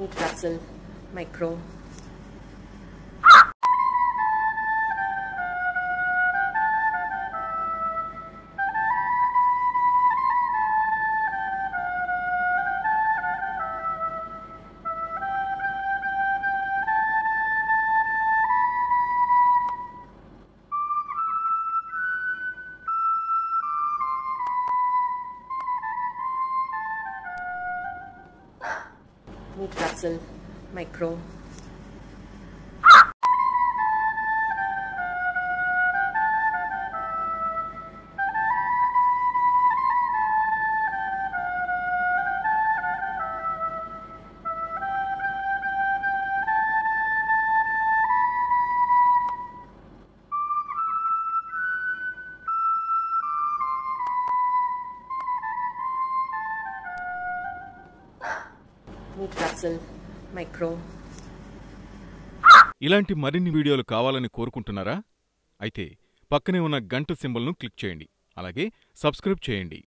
Newcastle Micro. Newcastle Micro. Newcastle Micro. ఇలాంటి మరిన్ని వీడియోలు కావాలని కోరుకుంటున్నారా? అయితే పక్కనే ఉన్న గంట సింబల్ను క్లిక్ చేయండి. అలాగే సబ్స్క్రైబ్ చేయండి.